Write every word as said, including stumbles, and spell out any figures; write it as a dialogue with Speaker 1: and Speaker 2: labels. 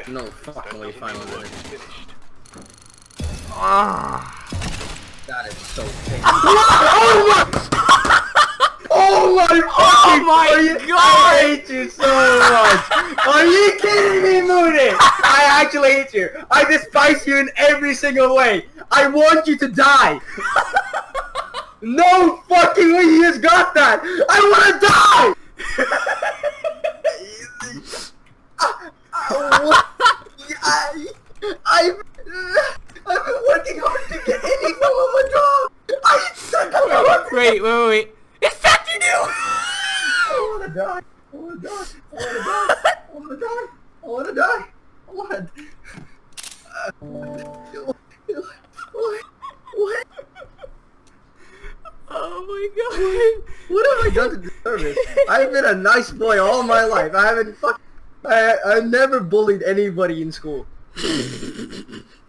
Speaker 1: No fucking way, final minute.
Speaker 2: Ah.
Speaker 1: That is so painful.
Speaker 2: Oh my! Oh my fucking!
Speaker 1: Oh my
Speaker 2: you,
Speaker 1: god!
Speaker 2: I hate you so much! Are you kidding me, Moody? I actually hate you. I despise you in every single way. I want you to die. No fucking way you just got that! I wanna die! I, I've, I've been working hard to get any form of a job! I suck at my
Speaker 3: Wait, wait, wait. It's Factory New!
Speaker 2: I wanna die. I wanna die. I wanna die. I wanna die. I wanna die. I wanna... Uh, what? What?
Speaker 3: Oh my god.
Speaker 2: What have I done to deserve it? I've been a nice boy all my life. I haven't fuck. I I never bullied anybody in school.